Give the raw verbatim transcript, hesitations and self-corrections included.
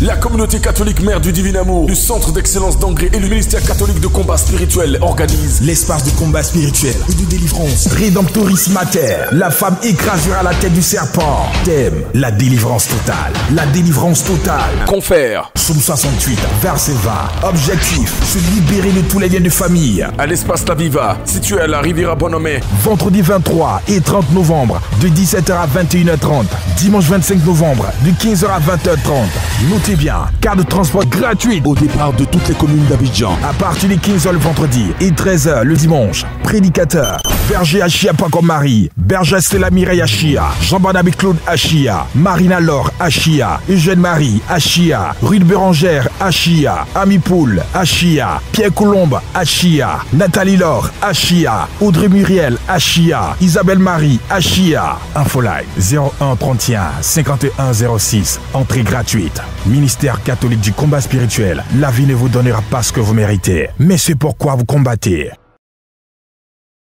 La communauté catholique Mère du Divin Amour, du Centre d'Excellence d'Angré et le ministère catholique de combat spirituel organisent l'espace de combat spirituel et de délivrance. Redemptoris Mater, la femme écrasera la tête du serpent. Thème, la délivrance totale. La délivrance totale. Confère. Psaume soixante-huit, verset vingt. Objectif, se libérer de tous les liens de famille. À l'espace La Viva, situé à la Riviera Bonhomé. Vendredi vingt-trois et trente novembre, de dix-sept heures à vingt et une heures trente. Dimanche vingt-cinq novembre, de quinze heures à vingt heures trente. Notez bien, carte de transport gratuite au départ de toutes les communes d'Abidjan. À partir de quinze heures le vendredi et treize heures le dimanche. Prédicateur, Berger Achia Paco Marie, Berger Stella Mireille Achia, Jean-Barnabé Claude Achia, Marina Laure Achia, Eugène Marie Achia, Rude Bérangère Achia, Ami Poul Achia, Pierre Colombe Achia, Nathalie Laure Achia, Audrey Muriel Achia, Isabelle Marie Achia. Infoline zéro un trente et un cinquante et un zéro six. Entrée gratuite. Ministère catholique du combat spirituel. La vie ne vous donnera pas ce que vous méritez, mais c'est pourquoi vous combattez.